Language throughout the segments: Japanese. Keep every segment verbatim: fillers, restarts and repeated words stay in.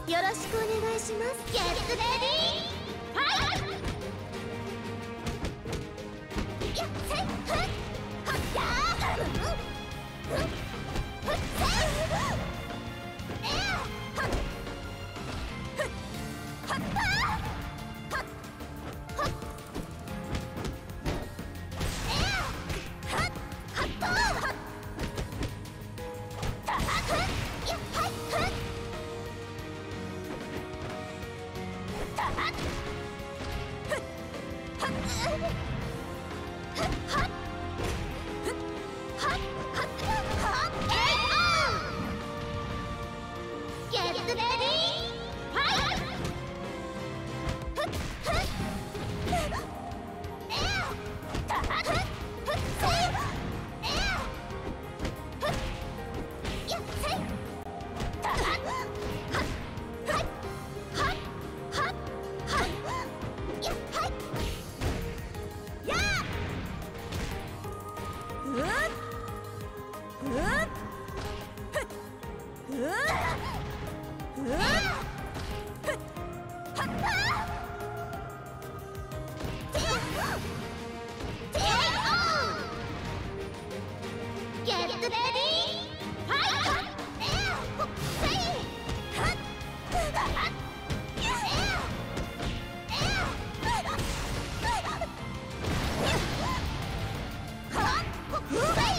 よろしくお願いします。ゲッツレディーファイト。やっせっふっはっやーふっふっふっせっえーはっふっはっぱーはっはっえーはっはっとーはったはっふっやっはいふったはっふっはっふっはっふっはっはっはっえいおーゲッツレディーファイト。ふっふっえーたはっふっふっせいえーふっやっせいたはっはっはいはっはっはいやっはいやーうっうっふっうっうっふっはっぱーてやてやおーゲッツレディーファイト。えーほっせいはっはっえーえーはっほっせい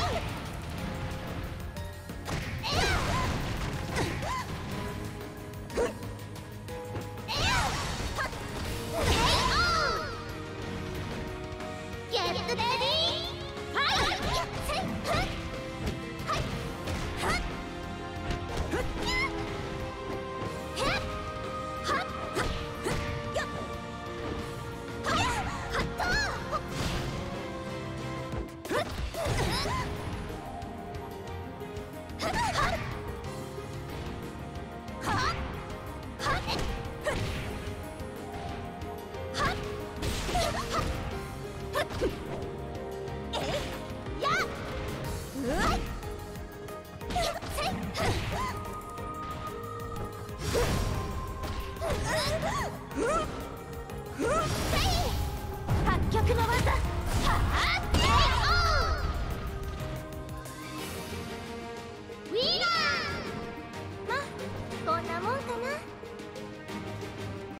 ゲッツレディーファイト。やっせっふっはいはっふっやへっはっはっふっやっはっはっとーふっふっふっはっはっはっえっふっはっやっはっふっえいやうはいやっせっふっふっふっせい破局の技はあ